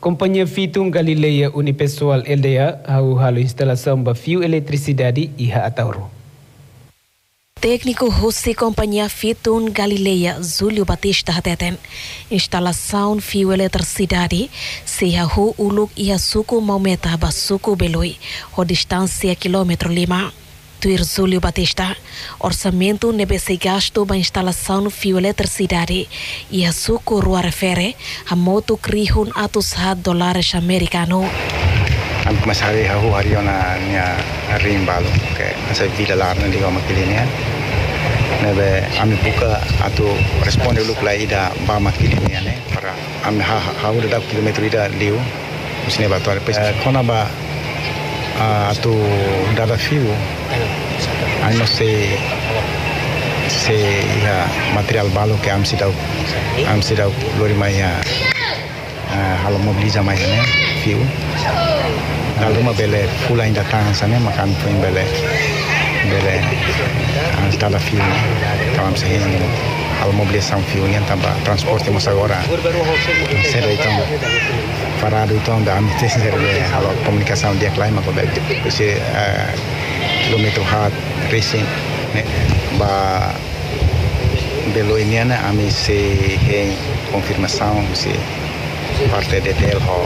Companhia Fitung Galileia Unipessoal LDA halo instalação de fio eletricidade e atauro. Técnico Rossi Companhia Fitung Galileia Júlio Batista Hateten instalação fio eletricidade se a rua Uluk e a suco Maumeta Basuco Beloi a distância quilômetro 5. Tuir Júlio Batista, orçamento nebesse gasto para instalação fio eletricidade e a suco rua refere a moto krihun $100 americano. Am começar a hari ona nia rimbalo que essa vida lá na liga maquilinha nebe am buka atau responde look lá ida ba maquilinha né para am ha udah kilometer ida liu usine batuar pes kona ba atau dada fio ano se ya material balo que am sidau lori maya halo mobiliza maya né fio lalu mah bele full ainda tangan sana makan pun bele instala fio então am sehen halo mobilização fio nya tambah transporte mas agora será então parado então da am serve halo comunicação dia klima ko bele esse kilometro hat racing né ba belo ini ana ami se confirmação se parte de tel ho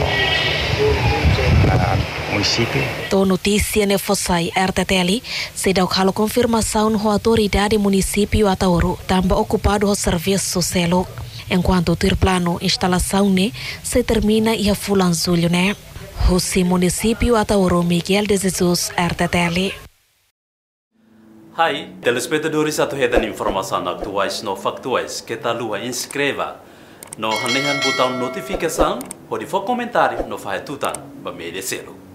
município. To notícia ne Fossai RTTL se dá halo confirmação ho autoridade município Atauro também ocupado o serviço selo. Enquanto ter plano instalação ne se termina e a fulan julho né. Rossi município Atauro Miguel de Jesus RTTL. Hai, telespectadores atau hedan informasi atuais no factuais kita lua inscreva no hanehan botão notificação ou de for comentário no faz tutan para merecer.